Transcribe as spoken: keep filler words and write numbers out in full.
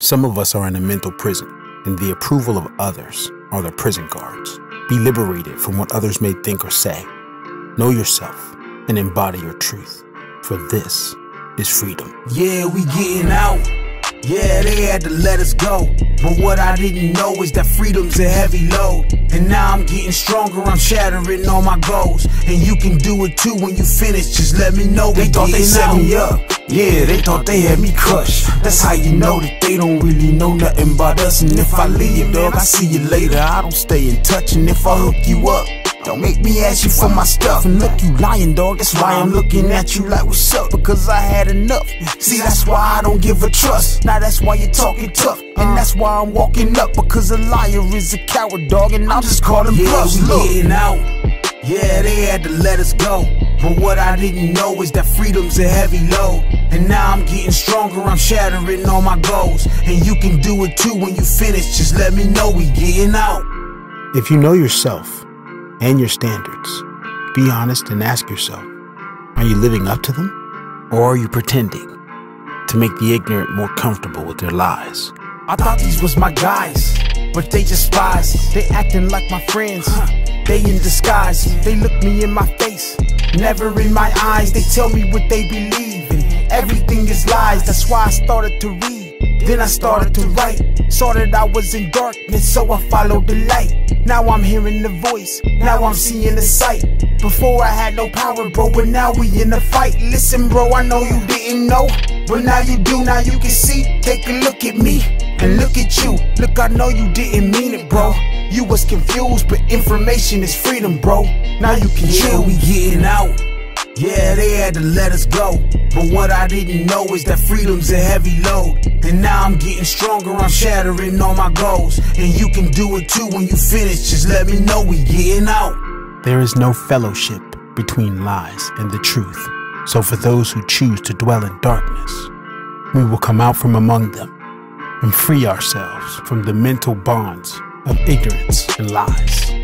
Some of us are in a mental prison, and the approval of others are the prison guards. Be liberated from what others may think or say. Know yourself and embody your truth, for this is freedom. Yeah, we getting out. Yeah, they had to let us go. But what I didn't know is that freedom's a heavy load. And now I'm getting stronger, I'm shattering all my goals. And you can do it too when you finish, just let me know. They thought they set me up. Yeah, they thought they had me crushed. That's how you know that they don't really know nothing about us. And if I leave, dog, I see you later. I don't stay in touch, and if I hook you up, don't make me ask you for my stuff. And look, you lying, dog, that's why I'm looking at you like what's up, because I had enough. See, that's why I don't give a trust. Now that's why you're talking tough, and that's why I'm walking up, because a liar is a coward, dog, and I'll just call him bluffs. Yeah, we getting out. Yeah, they had to let us go. But what I didn't know is that freedom's a heavy load. And now I'm getting stronger, I'm shattering all my goals. And you can do it too when you finish, just let me know. We getting out. If you know yourself and your standards, be honest and ask yourself, are you living up to them? Or are you pretending to make the ignorant more comfortable with their lies? I thought these was my guys, but they just spies. They acting like my friends, they in disguise. They look me in my face, never in my eyes. They tell me what they believe in, everything is lies. That's why I started to read, then I started to write. Saw that I was in darkness, so I followed the light. Now I'm hearing the voice, now I'm seeing the sight. Before I had no power, bro, but now we in a fight. Listen, bro, I know you didn't know, but now you do, now you can see. Take a look at me, and look at you. Look, I know you didn't mean it, bro. You was confused, but information is freedom, bro. Now you can chill. Yeah, we getting out. Yeah, they had to let us go. But what I didn't know is that freedom's a heavy load. And now I'm getting stronger, I'm shattering all my goals. And you can do it too when you finish, just let me know. We getting out. There is no fellowship between lies and the truth. So for those who choose to dwell in darkness, we will come out from among them and free ourselves from the mental bonds of ignorance and lies.